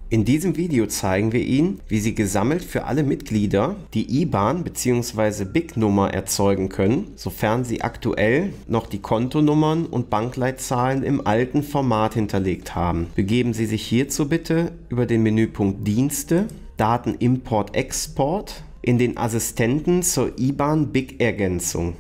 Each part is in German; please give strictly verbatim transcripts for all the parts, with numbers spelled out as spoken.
In diesem Video zeigen wir Ihnen, wie Sie gesammelt für alle Mitglieder die I B A N bzw. B I C-Nummer erzeugen können, sofern Sie aktuell noch die Kontonummern und Bankleitzahlen im alten Format hinterlegt haben. Begeben Sie sich hierzu bitte über den Menüpunkt Dienste, Daten Import-Export in den Assistenten zur I B A N-B I C-Ergänzung.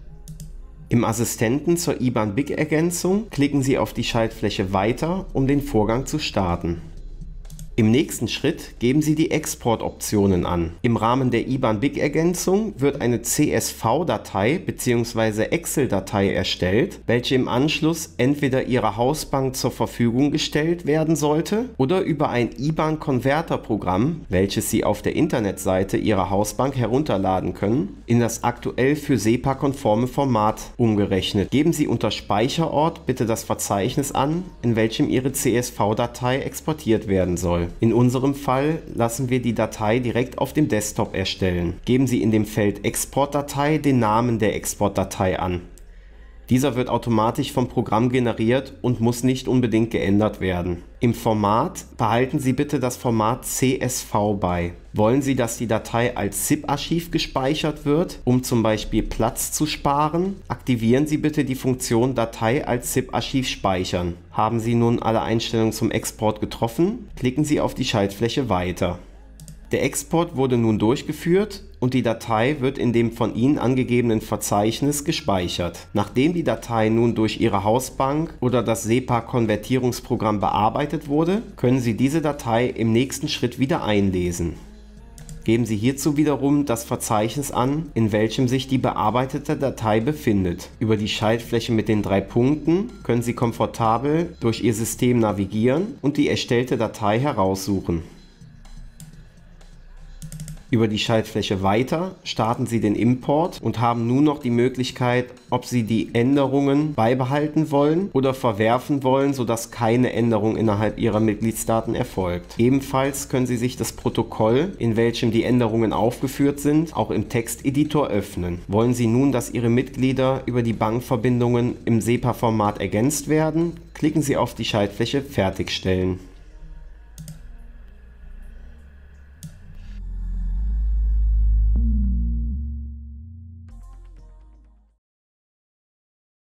Im Assistenten zur I B A N-B I C-Ergänzung klicken Sie auf die Schaltfläche Weiter, um den Vorgang zu starten. Im nächsten Schritt geben Sie die Exportoptionen an. Im Rahmen der I B A N-B I C-Ergänzung wird eine C S V-Datei bzw. Excel-Datei erstellt, welche im Anschluss entweder Ihrer Hausbank zur Verfügung gestellt werden sollte oder über ein I B A N-Converter-Programm, welches Sie auf der Internetseite Ihrer Hausbank herunterladen können, in das aktuell für SEPA-konforme Format umgerechnet. Geben Sie unter Speicherort bitte das Verzeichnis an, in welchem Ihre C S V-Datei exportiert werden soll. In unserem Fall lassen wir die Datei direkt auf dem Desktop erstellen. Geben Sie in dem Feld Exportdatei den Namen der Exportdatei an. Dieser wird automatisch vom Programm generiert und muss nicht unbedingt geändert werden. Im Format behalten Sie bitte das Format C S V bei. Wollen Sie, dass die Datei als ZIP-Archiv gespeichert wird, um zum Beispiel Platz zu sparen? Aktivieren Sie bitte die Funktion Datei als ZIP-Archiv speichern. Haben Sie nun alle Einstellungen zum Export getroffen? Klicken Sie auf die Schaltfläche Weiter. Der Export wurde nun durchgeführt und die Datei wird in dem von Ihnen angegebenen Verzeichnis gespeichert. Nachdem die Datei nun durch Ihre Hausbank oder das SEPA-Konvertierungsprogramm bearbeitet wurde, können Sie diese Datei im nächsten Schritt wieder einlesen. Geben Sie hierzu wiederum das Verzeichnis an, in welchem sich die bearbeitete Datei befindet. Über die Schaltfläche mit den drei Punkten können Sie komfortabel durch Ihr System navigieren und die erstellte Datei heraussuchen. Über die Schaltfläche Weiter starten Sie den Import und haben nun noch die Möglichkeit, ob Sie die Änderungen beibehalten wollen oder verwerfen wollen, sodass keine Änderung innerhalb Ihrer Mitgliedsdaten erfolgt. Ebenfalls können Sie sich das Protokoll, in welchem die Änderungen aufgeführt sind, auch im Texteditor öffnen. Wollen Sie nun, dass Ihre Mitglieder über die Bankverbindungen im SEPA-Format ergänzt werden, klicken Sie auf die Schaltfläche Fertigstellen.